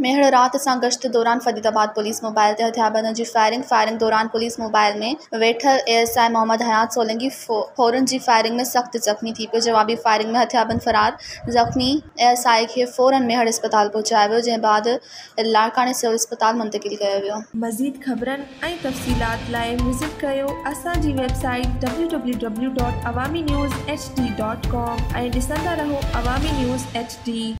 मेहड़ रात सां गश्त दौरान फरीदाबाद पुलिस मोबाइल ते हथियारबंदनि जी फायरिंग दौरान पुलिस मोबाइल में वेठल ASI मोहम्मद हयात सोलंकी फ़ौरन जी फायरिंग में सख्त ज़ख्मी थी पियो। जवाबी फायरिंग में हथियारबंद फरार ज़ख्मी ASI खे फ़ौरन मेहड़ अस्पताल पहुचायो वियो, जंहिं बाद लाड़काने सिविल अस्पताल मुंतक़िल कयो वियो। मज़ीद ख़बरनि ऐं तफ़सीलात लाइ विज़िट कयो असांजी वेबसाइट www.awamiNewsHD.com ऐं ॾिसंदा रहो अवामी न्यूज़ HD।